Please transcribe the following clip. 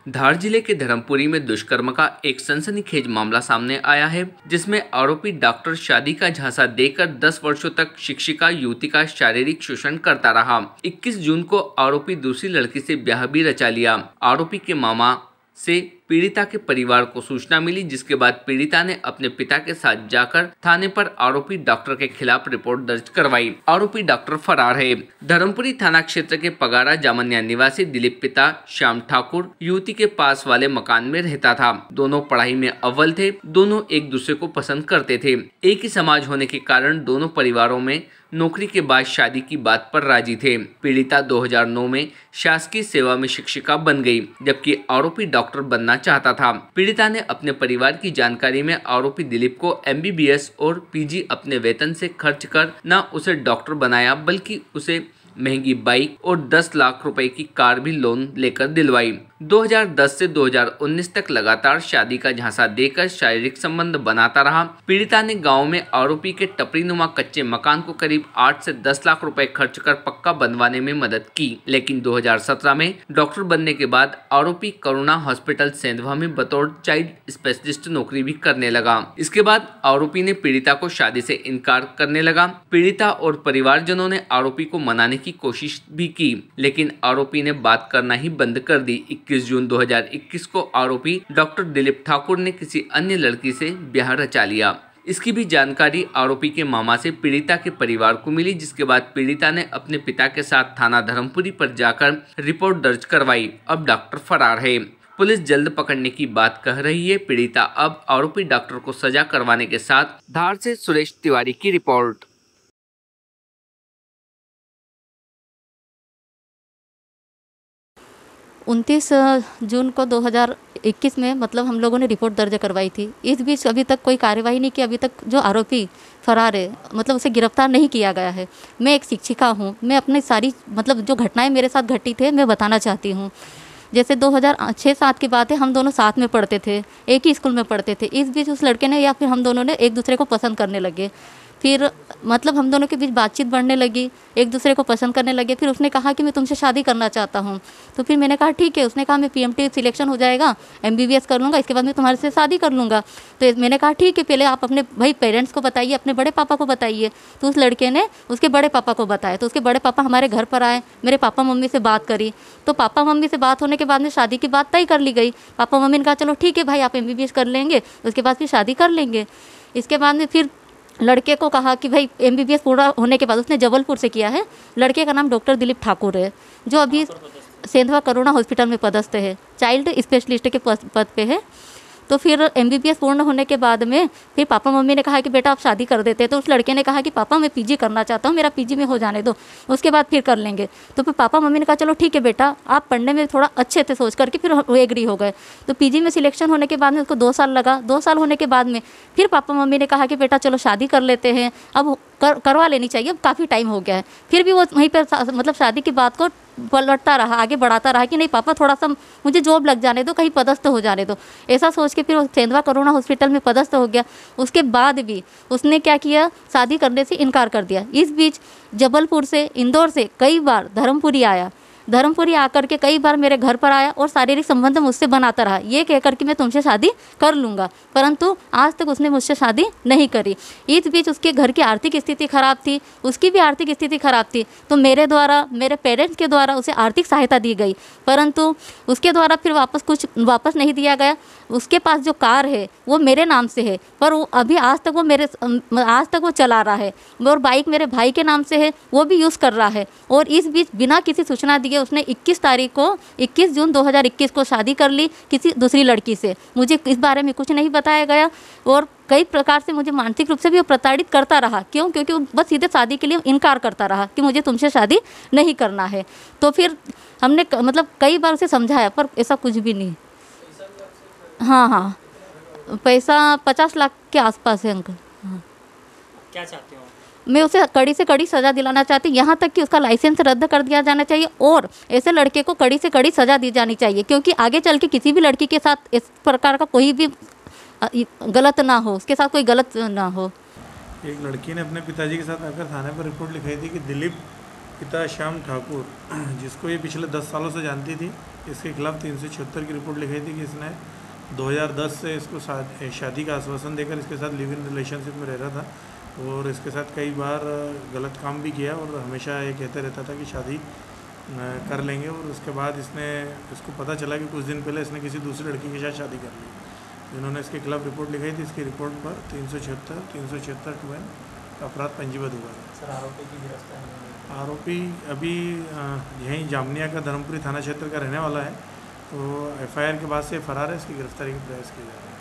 धार जिले के धर्मपुरी में दुष्कर्म का एक सनसनीखेज मामला सामने आया है, जिसमें आरोपी डॉक्टर शादी का झांसा देकर 10 वर्षों तक शिक्षिका युवती का शारीरिक शोषण करता रहा। 21 जून को आरोपी दूसरी लड़की से ब्याह भी रचा लिया। आरोपी के मामा से पीड़िता के परिवार को सूचना मिली, जिसके बाद पीड़िता ने अपने पिता के साथ जाकर थाने पर आरोपी डॉक्टर के खिलाफ रिपोर्ट दर्ज करवाई। आरोपी डॉक्टर फरार है। धर्मपुरी थाना क्षेत्र के पगारा जामनिया निवासी दिलीप पिता श्याम ठाकुर युवती के पास वाले मकान में रहता था। दोनों पढ़ाई में अव्वल थे। दोनों एक दूसरे को पसंद करते थे। एक ही समाज होने के कारण दोनों परिवारों में नौकरी के बाद शादी की बात पर राजी थे। पीड़िता 2009 में शासकीय सेवा में शिक्षिका बन गई, जबकि आरोपी डॉक्टर बनना चाहता था। पीड़िता ने अपने परिवार की जानकारी में आरोपी दिलीप को MBBS और PG अपने वेतन से खर्च कर न उसे डॉक्टर बनाया, बल्कि उसे महंगी बाइक और 10 लाख रुपए की कार भी लोन लेकर दिलवाई। 2010 से 2019 तक लगातार शादी का झांसा देकर शारीरिक संबंध बनाता रहा। पीड़िता ने गांव में आरोपी के टपरीनुमा कच्चे मकान को करीब 8 से 10 लाख रुपए खर्च कर पक्का बनवाने में मदद की, लेकिन 2017 में डॉक्टर बनने के बाद आरोपी करुणा हॉस्पिटल सेंधवा में बतौर चाइल्ड स्पेशलिस्ट नौकरी भी करने लगा। इसके बाद आरोपी ने पीड़िता को शादी से इनकार करने लगा। पीड़िता और परिवारजनों ने आरोपी को मनाने की कोशिश भी की, लेकिन आरोपी ने बात करना ही बंद कर दी। 21 जून 2021 को आरोपी डॉक्टर दिलीप ठाकुर ने किसी अन्य लड़की से ब्याह रचा लिया। इसकी भी जानकारी आरोपी के मामा से पीड़िता के परिवार को मिली, जिसके बाद पीड़िता ने अपने पिता के साथ थाना धर्मपुरी पर जाकर रिपोर्ट दर्ज करवाई। अब डॉक्टर फरार है। पुलिस जल्द पकड़ने की बात कह रही है। पीड़िता अब आरोपी डॉक्टर को सजा करवाने के साथ धार से सुरेश तिवारी की रिपोर्ट। 29 जून को 2021 में मतलब हम लोगों ने रिपोर्ट दर्ज करवाई थी। इस बीच अभी तक कोई कार्यवाही नहीं की। अभी तक जो आरोपी फरार है, मतलब उसे गिरफ्तार नहीं किया गया है। मैं एक शिक्षिका हूँ। मैं अपनी सारी मतलब जो घटनाएं मेरे साथ घटी थे मैं बताना चाहती हूँ। जैसे 2006-07 की बात है, हम दोनों साथ में पढ़ते थे, एक ही स्कूल में पढ़ते थे। इस बीच उस लड़के ने या फिर हम दोनों ने एक दूसरे को पसंद करने लगे। फिर मतलब हम दोनों के बीच बातचीत बढ़ने लगी, एक दूसरे को पसंद करने लगे। फिर उसने कहा कि मैं तुमसे शादी करना चाहता हूँ। तो फिर मैंने कहा ठीक है। उसने कहा मैं PMT सिलेक्शन हो जाएगा, MBBS कर लूँगा, इसके बाद मैं तुम्हारे से शादी कर लूँगा। तो मैंने कहा ठीक है, पहले आप अपने भाई पेरेंट्स को बताइए, अपने बड़े पापा को बताइए। तो उस लड़के ने उसके बड़े पापा को बताया। तो उसके बड़े पापा हमारे घर पर आए, मेरे पापा मम्मी से बात करी। तो पापा मम्मी से बात होने के बाद में शादी की बात तय कर ली गई। पापा मम्मी ने कहा चलो ठीक है भाई, आप MBBS कर लेंगे, उसके बाद फिर शादी कर लेंगे। इसके बाद में फिर लड़के को कहा कि भाई MBBS पूरा होने के बाद, उसने जबलपुर से किया है। लड़के का नाम डॉक्टर दिलीप ठाकुर है, जो अभी सेंधवा करुणा हॉस्पिटल में पदस्थ है, चाइल्ड स्पेशलिस्ट के पद पे है। तो फिर MBBS पूर्ण होने के बाद में फिर पापा मम्मी ने कहा कि बेटा आप शादी कर देते। तो उस लड़के ने कहा कि पापा मैं PG करना चाहता हूँ, मेरा PG में हो जाने दो, उसके बाद फिर कर लेंगे। तो फिर पापा मम्मी ने कहा चलो ठीक है बेटा, आप पढ़ने में थोड़ा अच्छे से सोच करके फिर वो एग्री हो गए। तो PG में सिलेक्शन होने के बाद में उसको 2 साल लगा। 2 साल होने के बाद में फिर पापा मम्मी ने कहा कि बेटा चलो शादी कर लेते हैं, अब करवा लेनी चाहिए, अब काफ़ी टाइम हो गया है। फिर भी वो वहीं पर मतलब शादी की बात को पलटता रहा, आगे बढ़ाता रहा कि नहीं पापा थोड़ा सा मुझे जॉब लग जाने दो, कहीं पदस्थ हो जाने दो। ऐसा सोच के फिर वो सेंधवा करुणा हॉस्पिटल में पदस्थ हो गया। उसके बाद भी उसने क्या किया, शादी करने से इनकार कर दिया। इस बीच जबलपुर से, इंदौर से कई बार धर्मपुरी आया। धर्मपुरी आकर के कई बार मेरे घर पर आया और शारीरिक संबंध मुझसे बनाता रहा, ये कहकर कि मैं तुमसे शादी कर लूँगा, परंतु आज तक उसने मुझसे शादी नहीं करी। इस बीच उसके घर की आर्थिक स्थिति खराब थी, उसकी भी आर्थिक स्थिति खराब थी। तो मेरे द्वारा, मेरे पेरेंट्स के द्वारा उसे आर्थिक सहायता दी गई, परंतु उसके द्वारा फिर वापस नहीं दिया गया। उसके पास जो कार है वो मेरे नाम से है, पर वो अभी आज तक वो चला रहा है। और बाइक मेरे भाई के नाम से है, वो भी यूज़ कर रहा है। और इस बीच बिना किसी सूचना दिए उसने 21 जून 2021 को शादी कर ली किसी दूसरी लड़की से। मुझे इस बारे में कुछ नहीं बताया गया और कई प्रकार से मुझे मानसिक रूप से भी वो प्रताड़ित करता रहा। क्यों? क्योंकि वो बस सीधे शादी के लिए इनकार करता रहा कि मुझे तुमसे शादी नहीं करना है। तो फिर हमने मतलब कई बार उसे समझाया, पर ऐसा कुछ भी नहीं। हाँ, पैसा 50 लाख के आसपास है अंकल। हाँ। क्या चाहते हो? मैं उसे कड़ी से कड़ी सज़ा दिलाना चाहती हूँ, यहाँ तक कि उसका लाइसेंस रद्द कर दिया जाना चाहिए और ऐसे लड़के को कड़ी से कड़ी सज़ा दी जानी चाहिए, क्योंकि आगे चल के किसी भी लड़की के साथ इस प्रकार का कोई भी गलत ना हो, उसके साथ कोई गलत ना हो। एक लड़की ने अपने पिताजी के साथ आकर थाने पर रिपोर्ट लिखाई थी कि दिलीप पिता श्याम ठाकुर, जिसको ये पिछले 10 सालों से जानती थी, इसके खिलाफ 376 की रिपोर्ट लिखाई थी कि इसने 2010 से इसको शादी का आश्वासन देकर इसके साथ लिव इन रिलेशनशिप में रह रहा था और इसके साथ कई बार गलत काम भी किया और हमेशा ये कहते रहता था कि शादी कर लेंगे। और उसके बाद इसको पता चला कि कुछ दिन पहले इसने किसी दूसरी लड़की के साथ शादी कर ली। इन्होंने इसके खिलाफ रिपोर्ट लिखाई थी। इसकी रिपोर्ट पर 376 में अपराध पंजीबद्ध हुआ है। सर, आरोपी की गिरफ्तारी? आरोपी अभी यहीं जामनिया का धर्मपुरी थाना क्षेत्र का रहने वाला है, तो एफआईआर के बाद से फरार है। इसकी गिरफ्तारी का प्रयास किया जा रहा है।